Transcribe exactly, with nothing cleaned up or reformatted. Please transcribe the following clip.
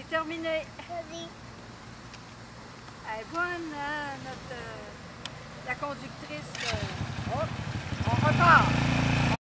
terminé. Vas-y. Elle est bonne, hein, notre, euh, la conductrice. Euh, oh, on repart.